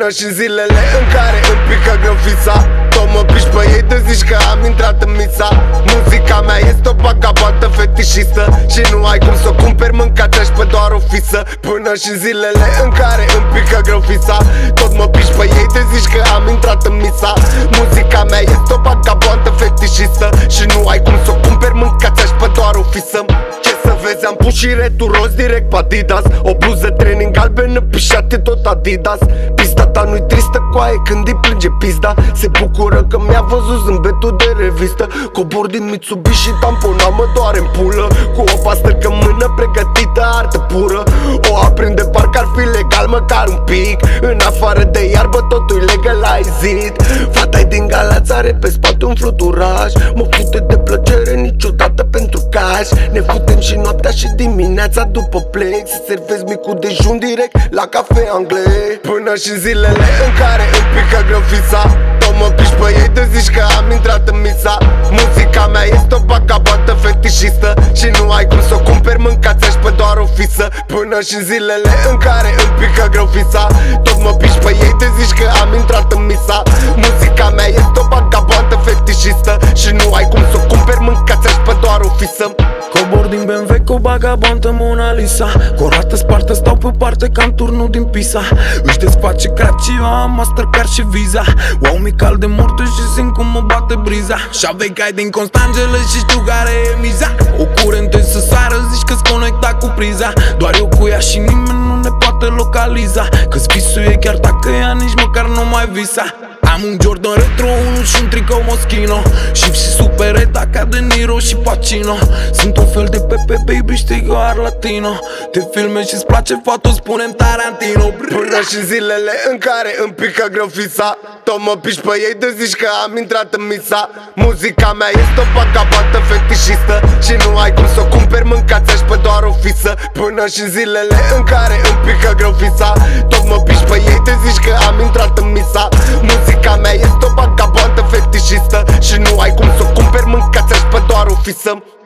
Până și zilele în care îmi pică greu fița. Tot mă piși pe ei de zici că am intrat în misa. Muzica mea este o vagabondă fetișistă și nu ai cum să o cumperi, mâncați pe doar o fisă. Până și zilele în care îmi pică greu fița. Tot mă piși pe ei de zici că am intrat în misa. Muzica mea este o vagabondă fetișistă și nu ai cum să o cumperi, mâncați pe doar o fisă. Să vezi, am pus și retul roz direct pe Adidas. O bluză training galbenă, pișate tot Adidas. Pista ta nu-i tristă, coaie, când îi plânge pizda. Se bucură că mi-a văzut zâmbetul de revistă. Cobor din Mitsubishi, tampona mă doare în pulă. Cu o pastărcă în mână, pregătită, artă pură. O aprinde parcă ar fi legal, măcar un pic. În afară de iarbă totul-i legalized. Fata-i din Galați, are pe spate un fluturaș. Mă fute de plăcere niciodată pentru cash. Ne futem și noaptea și dimineața după plec. Să servezi micul dejun direct la cafe anglez. Până și zilele în care îmi pică greu fița. Tot mă piși pe ei de zici că am intrat în misa. Muzica mea este o vagabondă fetișistă și nu ai cum să o cumperi, mâncați pe doar o fisă. Până și zilele în care îmi pică greu fița. Tot mă piși pe ei de zici că am intrat în misa. Muzica mea este o vagabondă fetișistă și nu ai cum să o cumperi, mâncați pe doar o fisă. Cobor din BMW cu bagabontă Mona Lisa. Cu o roată spartă stau pe parte ca în turnul din Pisa. Își desface craci, eu am Mastercard și Visa. Wow, mi cal de mortă și simt cum mă bate briza. Și-avei cai din Constanțele și știu care e miza. O curente să sară, zici că-s conectat cu priza. Doar eu cu ea și nimeni nu ne poate localiza. Că-s visul e chiar dacă ea nici măcar nu mai visa. Am un Jordan Retro 1 și un tricou Moschino. Shift și supereta ca De Niro și Pacino. Sunt un fel de Pepe, baby, știi că ar latino. Te filmezi și-ți place foto, spunem Tarantino. Până și zilele în care îmi pică greu fița. Tot mă piși pe ei de zici că am intrat în misa. Muzica mea este o vagabondă fetișistă și nu ai cum să o cumperi, mâncați pe doar o fisă. Până și zilele în care îmi pică greu fița. Tot mă piși pe ei de zici că am intrat în misa. Muzica mea este o vagabondă fetișistă și nu ai cum să o cumperi, mâncați pe doar o fisă.